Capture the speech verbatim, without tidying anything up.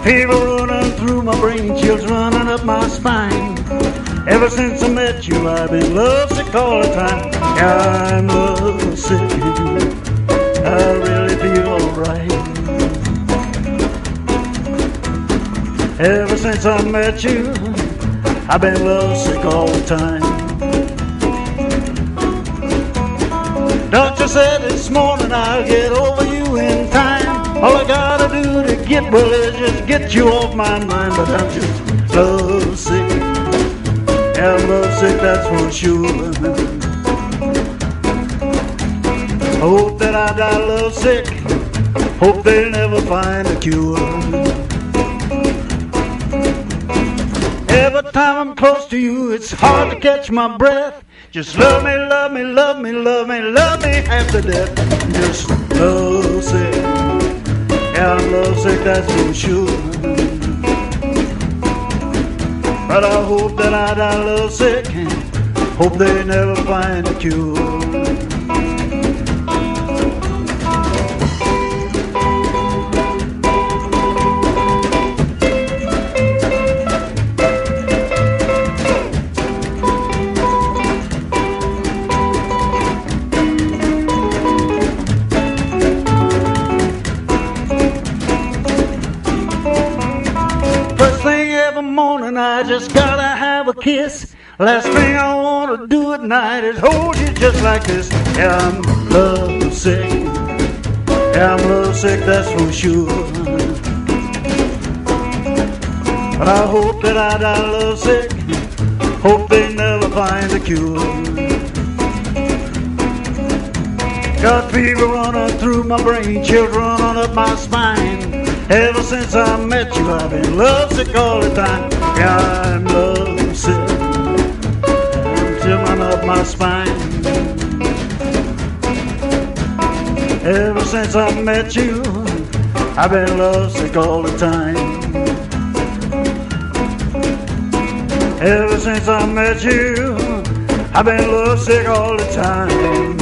Fever running through my brain, chills running up my spine. Ever since I met you, I've been lovesick all the time. Yeah, I'm lovesick. I really feel alright. Ever since I met you, I've been lovesick all the time. Doctor said this morning I'll get over you in time. All I gotta do to get well is just get you off my mind. But I'm just lovesick. Yeah, I'm lovesick, that's for sure. I hope that I die lovesick. Hope they'll never find a cure. Every time I'm close to you, it's hard to catch my breath. Just love me, love me, love me, love me, love me half to death. Just lovesick. Yeah, I'm lovesick, that's for sure. But I hope that I die lovesick. Hope they never find a cure. Morning, I just gotta have a kiss. Last thing I wanna do at night is hold you just like this. Yeah, I'm lovesick. Yeah, I'm lovesick, that's for sure. But I hope that I die lovesick. Hope they never find a cure. Got fever running through my brain, chills running up my spine. Ever since I met you, I've been lovesick all the time. Yeah, I'm lovesick. I'm chilling up my spine. Ever since I met you, I've been lovesick all the time. Ever since I met you, I've been lovesick all the time.